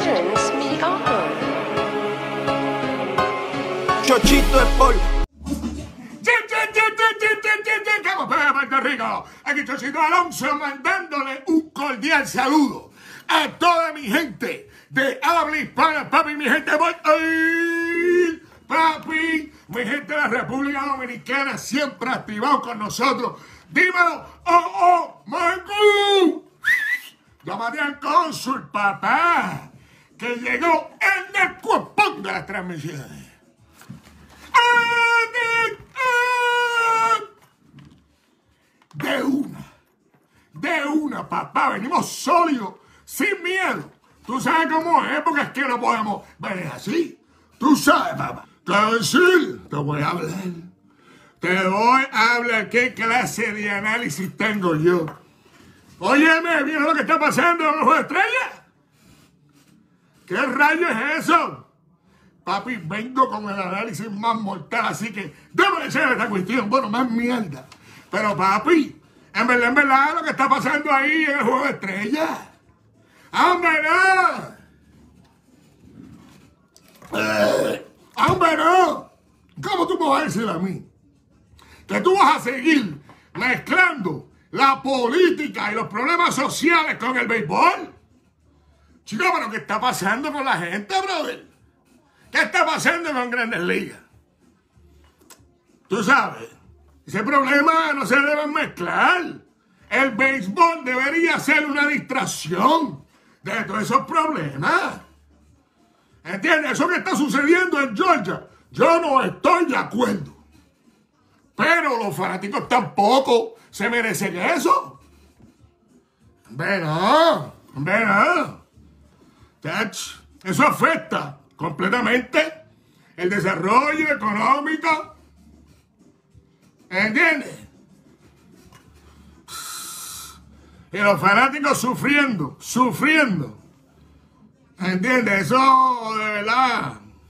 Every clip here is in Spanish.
turns me on. Chochito es por... Puerto Rico, aquí Chochito Alonso mandándole un cordial saludo a toda mi gente de habla hispana, papi, mi gente de papi, mi gente de la República Dominicana, siempre activado con nosotros. Dímelo, Marco. Llámate al cónsul, papá, que llegó en el cupón de las transmisiones. De una, papá, venimos sólidos, sin miedo. Tú sabes cómo es, porque es que no podemos venir así. Tú sabes, papá. Te voy a decir, te voy a hablar. Te voy a hablar qué clase de análisis tengo yo. Óyeme, ¿vieron lo que está pasando en los Juegos de Estrellas? ¿Qué rayo es eso? Papi, vengo con el análisis más mortal, así que déjame decir esta cuestión. Bueno, más mierda. Pero, papi, en verdad, lo que está pasando ahí en el Juego de Estrellas. ¡Hombre, no! ¡Hombre, no! ¿Cómo tú me vas a decir a mí que tú vas a seguir mezclando la política y los problemas sociales con el béisbol? Chico, pero ¿qué está pasando con la gente, brother? ¿Qué está pasando con Grandes Ligas? Tú sabes, ese problema no se debe mezclar. El béisbol debería ser una distracción de todos esos problemas. ¿Entiendes? Eso que está sucediendo en Georgia, yo no estoy de acuerdo. Pero los fanáticos tampoco se merecen eso. No. Eso afecta completamente el desarrollo económico. ¿Entiendes? Y los fanáticos sufriendo. ¿Entiendes? Eso de verdad.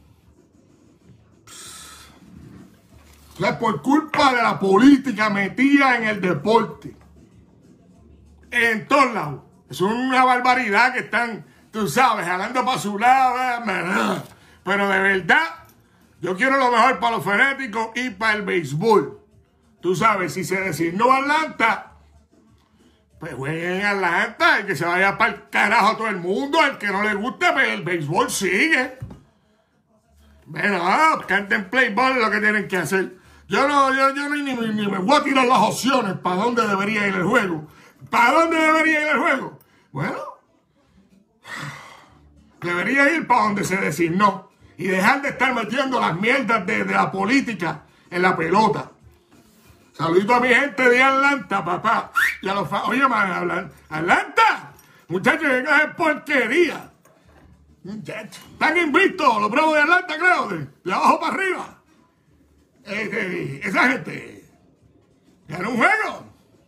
Es por culpa de la política metida en el deporte. En todos lados. Es una barbaridad que están, tú sabes, jalando para su lado. Pero de verdad, yo quiero lo mejor para los fanáticos y para el béisbol. Tú sabes, si se designó Atlanta, pues jueguen en Atlanta y que se vaya para el carajo todo el mundo. Al que no le guste, pues el béisbol sigue. Bueno, canten playball lo que tienen que hacer. Yo ni me voy a tirar las opciones para dónde debería ir el juego. ¿Para dónde debería ir el juego? Bueno, debería ir para donde se designó y dejar de estar metiendo las mierdas de la política en la pelota. Saludito a mi gente de Atlanta, papá. Y a los oye, man, Atlanta, muchachos, que es porquería. Están invictos los Bravos de Atlanta, creo, de abajo para arriba. Esa gente ganó un juego.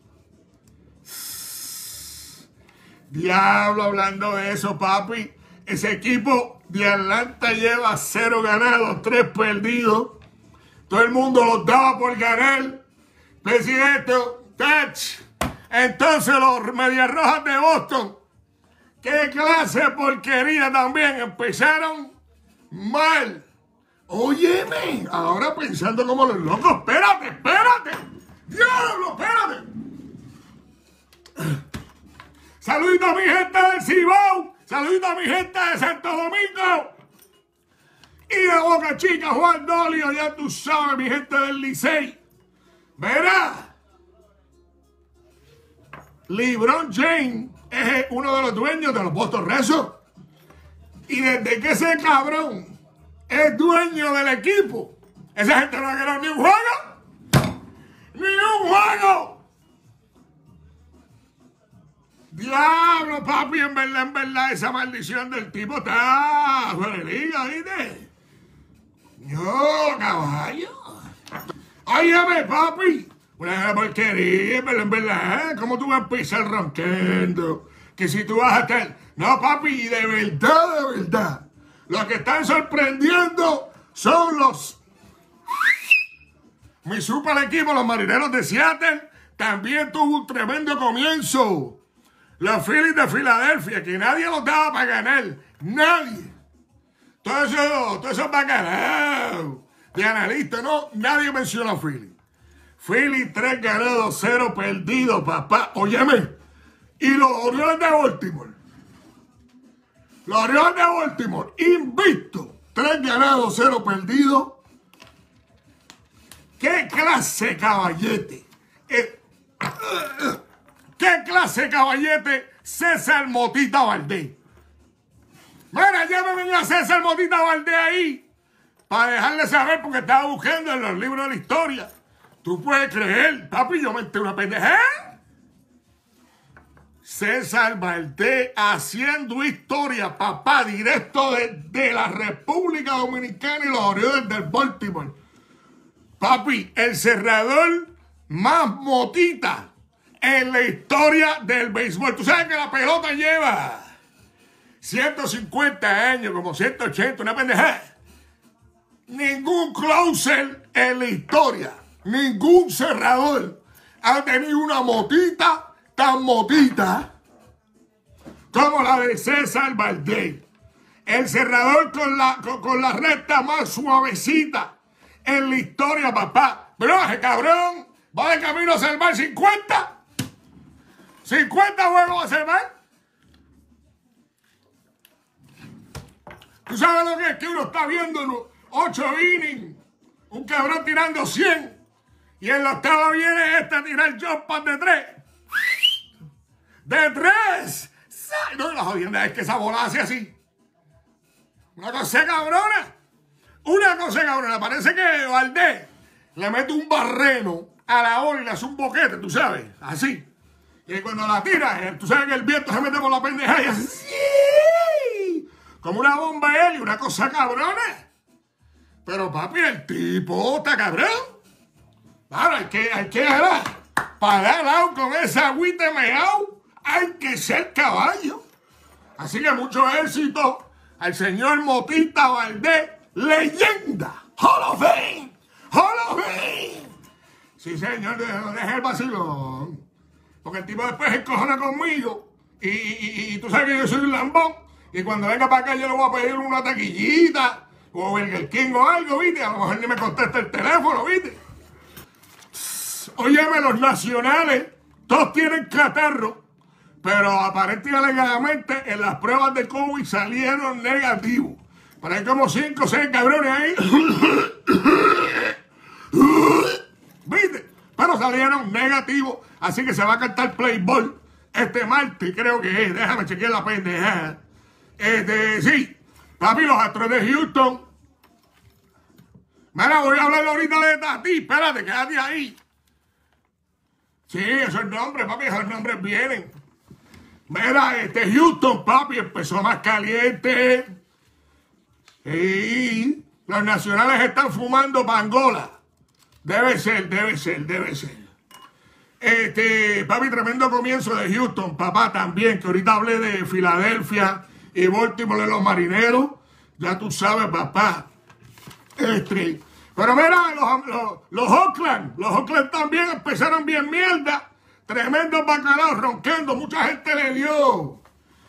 Diablo, hablando de eso, papi. Ese equipo de Atlanta lleva 0 ganados, 3 perdidos. Todo el mundo los daba por ganar. Presidente, entonces los Medias Rojas de Boston, qué clase de porquería también, empezaron mal. Óyeme, ahora pensando como los locos, espérate, diablo, espérate. Saludito a mi gente del Cibao, saludito a mi gente de Santo Domingo y de Boca Chica, Juan Dolio, ya tú sabes, mi gente del Licey. Verá, LeBron James es uno de los dueños de los Boston Red Sox. Y desde que ese cabrón es dueño del equipo, esa gente no ha ganado ni un juego. ¡Ni un juego! Diablo, papi, en verdad, esa maldición del tipo está fuera de liga, ¿viste? No, caballo. Óyeme, papi, una porquería, en verdad, ¿cómo tú vas a empezar roncando? Que si tú vas a estar... No, papi, y de verdad, los que están sorprendiendo son los... Mi super equipo, los Marineros de Seattle, también tuvo un tremendo comienzo. Los Phillies de Filadelfia, que nadie los daba para ganar. Nadie. Todo eso bacalaos de analistas, no, nadie menciona a Phillies. Phillies 3 ganados, 0 perdidos, papá. Óyeme. Y los Orioles de Baltimore. Los Orioles de Baltimore, invictos. 3 ganados, 0 perdidos. ¿Qué clase de caballete? ¿Qué clase de caballete César Motita Valdés? Mira, llámame a César Motita Valdés ahí para dejarle saber porque estaba buscando en los libros de la historia. ¿Tú puedes creer, papi? Yo metí una pendeja. César Valdés haciendo historia, papá, directo de la República Dominicana y los Orioles del Baltimore. Papi, el cerrador más motita en la historia del béisbol. Tú sabes que la pelota lleva 150 años, como 180, una pendeja. Ningún closer en la historia, ningún cerrador ha tenido una motita tan motita como la de César Valdés. El cerrador con la recta más suavecita en la historia, papá. Pero ese cabrón va de camino a salvar 50. 50 juegos a salvar. ¿Tú sabes lo que es? Que uno está viendo 8 innings, un cabrón tirando 100, y en la octava viene a tirar jump de 3. ¡De 3! No, la jodienda es que esa bola hace así. Una cosa cabrona. Una cosa cabrona. Parece que Valdés le mete un barreno a la bola y le hace un boquete, tú sabes, así. Y cuando la tira, tú sabes que el viento se mete por la pendeja y así. Como una bomba de helio, una cosa cabrona. Pero papi, el tipo está cabrón. Claro, hay que ganar. Para dar out con esa agüita meao, hay que ser caballo. Así que mucho éxito al señor Motita Valdés, leyenda. Hall of Fame. Hall of Fame. Sí, señor, deja el vacilón. Porque el tipo después se encojona conmigo. Y tú sabes que yo soy un lambón. Y cuando venga para acá yo le voy a pedir una taquillita o Burger King o algo, ¿viste? A lo mejor ni me contesta el teléfono, ¿viste? Óyeme, los nacionales, todos tienen catarro, pero aparentemente y alegadamente en las pruebas de COVID salieron negativos. Pero hay como 5 o 6 cabrones ahí. ¿Viste? Pero salieron negativos, así que se va a cantar Playboy este martes, creo que es. Déjame chequear la pendeja. Sí, papi, los Astros de Houston. Mira, voy a hablar ahorita de Tati. Espérate, quédate ahí. Sí, esos nombres, papi, esos nombres vienen. Mira, Houston, papi, empezó más caliente. Sí, los nacionales están fumando pangola. Debe ser. Papi, tremendo comienzo de Houston, papá, también, que ahorita hablé de Filadelfia y Baltimore de los marineros. Ya tú sabes, papá. Pero mira, los Oakland también empezaron bien mierda. Tremendos bacalaos roncando. Mucha gente le dio.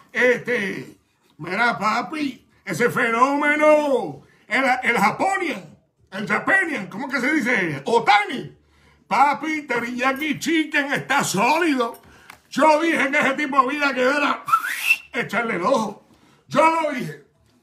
Mira, papi, ese fenómeno. El Japonian, ¿cómo que se dice? Otani. Papi, Teriyaki Chicken está sólido. Yo dije que ese tipo de vida que era echarle el ojo. Yo lo dije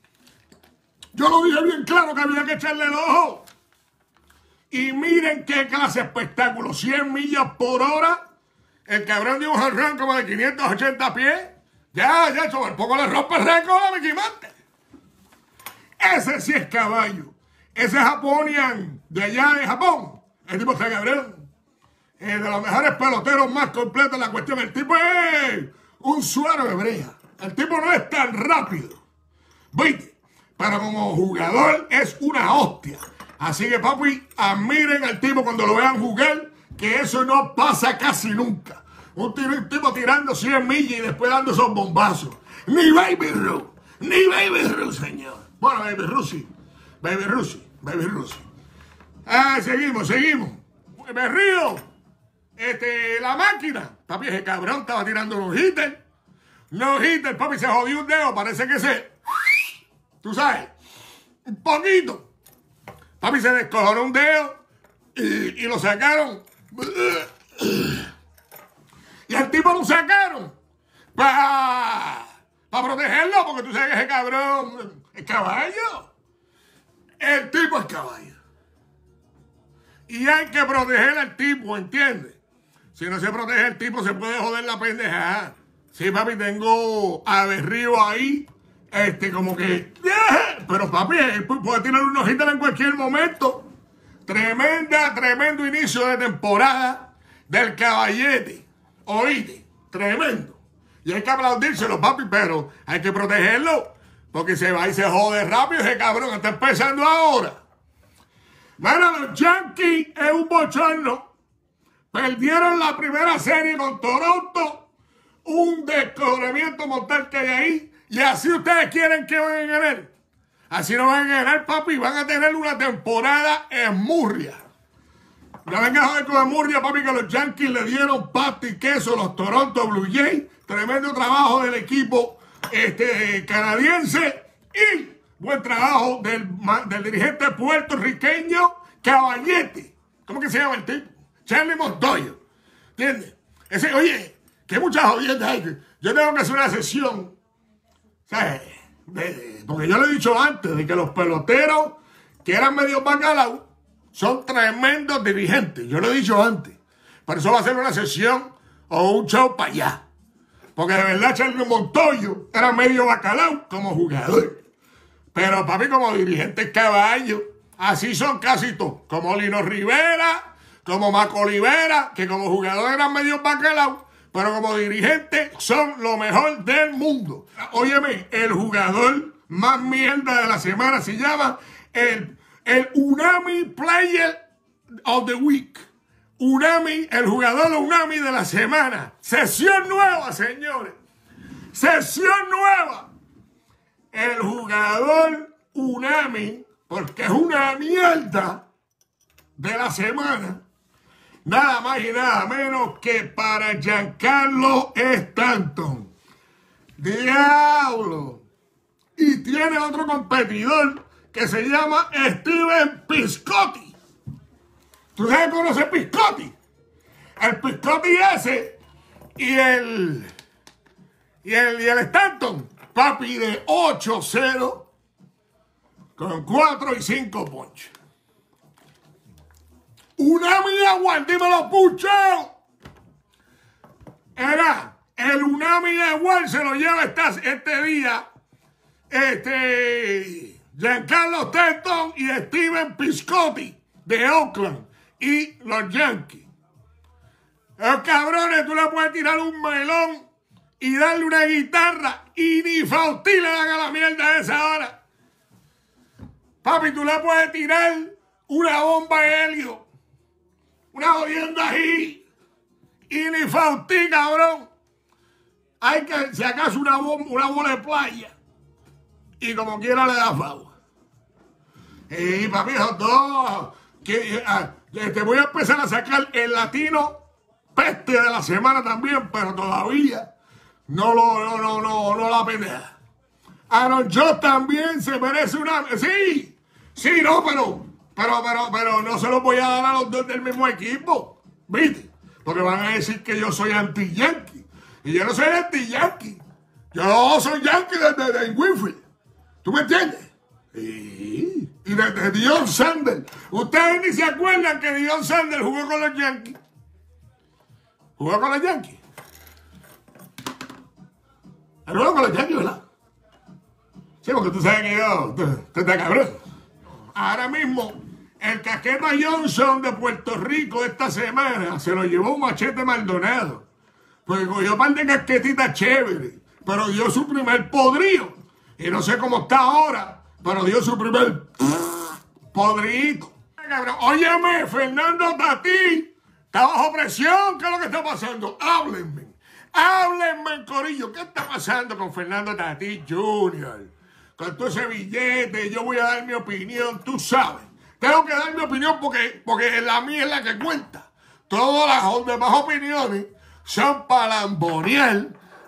bien claro que había que echarle el ojo. Y miren qué clase de espectáculo. 100 millas por hora. El cabrón dio un jonrón como de 580 pies. Ya, por poco le rompe el récord a Mickey Mantle. Ese sí es caballo. Ese Japonian de allá de Japón. El tipo está cabrón. De los mejores peloteros más completos en la cuestión. El tipo es un suero de brea. El tipo no es tan rápido. ¿Viste? Pero como jugador es una hostia. Así que, papi, admiren al tipo cuando lo vean jugar, que eso no pasa casi nunca. Un tipo tirando 100 millas y después dando esos bombazos. Ni Baby Ruth, señor. Bueno, Baby Ruth. Seguimos. Berrío. La máquina. Papi, ese cabrón estaba tirando los hitters. no hitter, papi, se jodió un dedo, parece que tú sabes, un poquito. Papi, se descojonó un dedo y lo sacaron. Y al tipo lo sacaron para protegerlo, porque tú sabes que ese cabrón es caballo. El tipo es caballo. Y hay que proteger al tipo, ¿entiendes? Si no se protege el tipo, se puede joder la pendejada. Sí, papi, tengo a Berrío ahí, como que... Pero, papi, él puede tirar unos hitters en cualquier momento. Tremendo inicio de temporada del Caballete. Oíste, tremendo. Y hay que aplaudírselo, papi, pero hay que protegerlo. Porque se va y se jode rápido ese cabrón. Está empezando ahora. Bueno, los Yankees es un bochorno. Perdieron la primera serie con Toronto. Un descubrimiento mortal que hay ahí. Y así ustedes quieren que van a ganar. Así no van a ganar, papi. Van a tener una temporada en Murria. No vengan a joder con Murria, papi, que los Yankees le dieron pasta y queso a los Toronto Blue Jays. Tremendo trabajo del equipo canadiense. Y buen trabajo del dirigente puertorriqueño Caballete. ¿Cómo que se llama el tipo? Charlie Montoya. ¿Entiendes? Oye, que muchas jodiendas hay. Yo tengo que hacer una sesión. ¿Sabes? Porque yo le he dicho antes de que los peloteros que eran medio bacalao son tremendos dirigentes. Yo lo he dicho antes. Pero eso va a ser una sesión o un show para allá. Porque de verdad Charlie Montoya era medio bacalao como jugador. Pero papi, como dirigente caballo, así son casi todos. Como Lino Rivera, como Maco Olivera, que como jugador eran medio bacalao, pero como dirigente son lo mejor del mundo. Óyeme, el jugador más mierda de la semana se llama el Unami Player of the Week. Unami, el jugador Unami de la semana. Sesión nueva, señores. Sesión nueva. El jugador Unami, porque es una mierda de la semana. Nada más y nada menos que para Giancarlo Stanton. ¡Diablo! Y tiene otro competidor que se llama Steven Piscotty. ¿Tú sabes cómo conoce Piscotty? El Piscotty ese y el Stanton, papi, de 8-0 con 4 y 5 ponches. Unami Agual, dímelo, pucho. Era el Unami Agual, se lo lleva este día Giancarlo Stanton y Steven Piscotty de Oakland y los Yankees. Los cabrones, tú le puedes tirar un melón y darle una guitarra y ni Faustí le haga la mierda a esa hora. Papi, tú le puedes tirar una bomba de helio, una jodienda ahí y ni Faustí, cabrón. Hay que, si acaso, una bola de playa y como quiera le da favor. Y papi, esos dos, te voy a empezar a sacar el latino peste de la semana también, pero todavía no la pendeja. Aaron Judge también se merece una... Sí, no, pero no se los voy a dar a los dos del mismo equipo, ¿viste? Porque van a decir que yo soy anti-yankee. Y yo no soy anti-yankee. Yo soy yankee de Winfield. ¿Tú me entiendes? Sí. Y de Deion Sanders. Ustedes ni se acuerdan que Deion Sanders jugó con los Yankees. ¿Jugó con los Yankees? Él jugó con los Yankees, ¿verdad? Sí, porque tú sabes que yo... Tú estás cabrón. Ahora mismo, el Caqueta Johnson de Puerto Rico esta semana se lo llevó un Machete Maldonado. Porque cogió un par de casquetitas chéveres. Pero dio su primer podrío. Y no sé cómo está ahora, pero dio su primer podrito. Óyeme, Fernando Tatís, está bajo presión. ¿Qué es lo que está pasando? Háblenme, corillo. ¿Qué está pasando con Fernando Tatís Jr.? Con todo ese billete, yo voy a dar mi opinión, tú sabes. Tengo que dar mi opinión porque la mía es la que cuenta. Todas las demás opiniones son para lambonear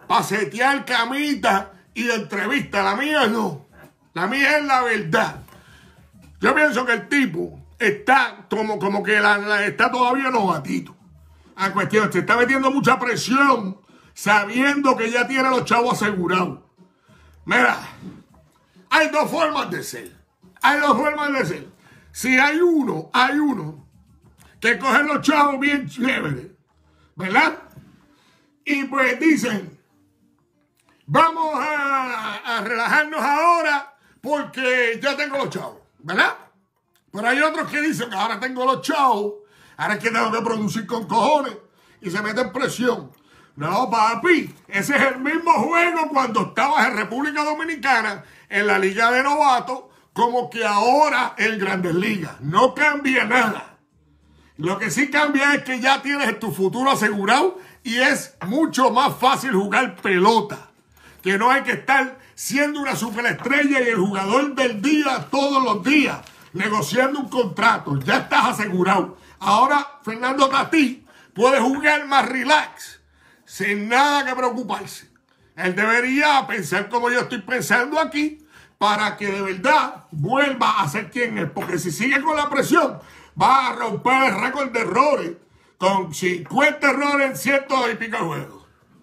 para setear camita y entrevista. La mía no. La mía es la verdad. Yo pienso que el tipo está como que está todavía novatito. A cuestión, se está metiendo mucha presión sabiendo que ya tiene los chavos asegurados. Mira, hay dos formas de ser. Hay dos formas de ser. Si hay uno que coge los chavos bien chéveres, ¿verdad? Y pues dicen, vamos a relajarnos ahora porque ya tengo los chavos, ¿verdad? Pero hay otros que dicen que ahora tengo los chavos, ahora es que tengo que producir con cojones y se meten presión. No, papi, ese es el mismo juego cuando estabas en República Dominicana en la Liga de Novatos como que ahora en Grandes Ligas. No cambia nada. Lo que sí cambia es que ya tienes tu futuro asegurado y es mucho más fácil jugar pelota. Que no hay que estar siendo una superestrella y el jugador del día todos los días negociando un contrato. Ya estás asegurado. Ahora Fernando Tatís puede jugar más relax, sin nada que preocuparse. Él debería pensar como yo estoy pensando aquí para que de verdad vuelva a ser quien es. Porque si sigue con la presión, va a romper el récord de errores con 50 errores en 100 y pico juegos.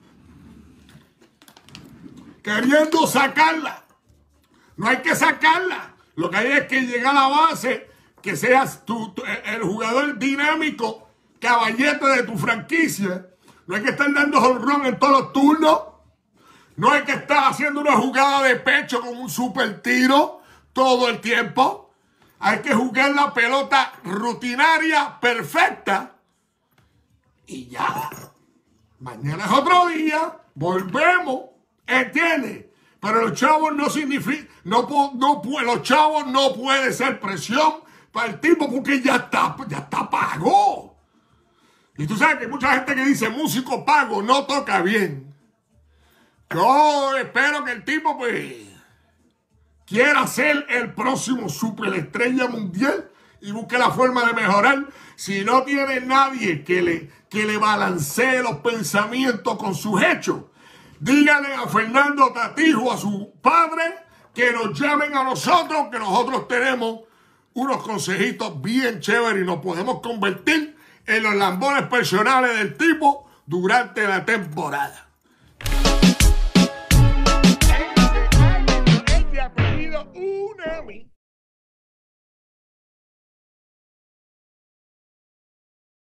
Queriendo sacarla. No hay que sacarla. Lo que hay es que llegar a la base, que seas el jugador dinámico, caballete de tu franquicia. No hay que estar dando jonrón en todos los turnos. No hay que estar haciendo una jugada de pecho con un super tiro todo el tiempo. Hay que jugar la pelota rutinaria, perfecta. Y ya. Mañana es otro día. Volvemos. ¿Entiendes? Pero los chavos no significa... los chavos no puede ser presión para el tipo porque ya está pago. Y tú sabes que hay mucha gente que dice músico pago no toca bien. Yo espero que el tipo pues quiera ser el próximo superestrella mundial y busque la forma de mejorar. Si no tiene nadie que le balancee los pensamientos con sus hechos, díganle a Fernando Tatís o a su padre que nos llamen a nosotros, que nosotros tenemos unos consejitos bien chéveres y nos podemos convertir en los lambones personales del tipo durante la temporada. Este apellido Unami